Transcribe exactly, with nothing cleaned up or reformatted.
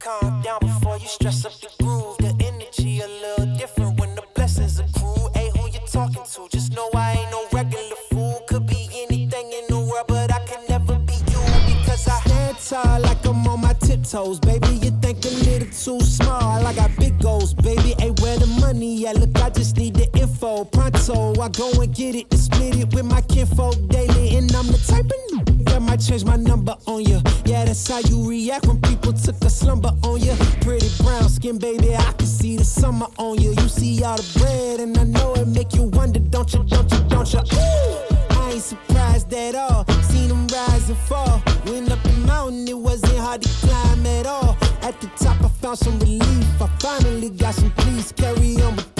calm down before you stress up the groove. The energy a little different when the blessings accrue. Hey, who you talking to? Just know I ain't no regular fool. Could be anything in the world, but I can never be you because I stand tall like I'm on my tiptoes, baby. You think a little too small. I got big goals, baby. Hey, where the money at? Look, I just need the info. Pronto, I go and get it and split it with my kinfolk daily, and I'm the type of that might change my number on you. Yeah, that's how you react when people took a slumber on you. Pretty brown skin, baby, I can see the summer on you. You see all the bread, and I know it make you wonder, don't you, don't you, don't you? Ooh, I ain't surprised at all. Seen them rise and fall. Went up the mountain, it wasn't hard to climb at all. At the top, I found some relief. I finally got some peace. Carry on with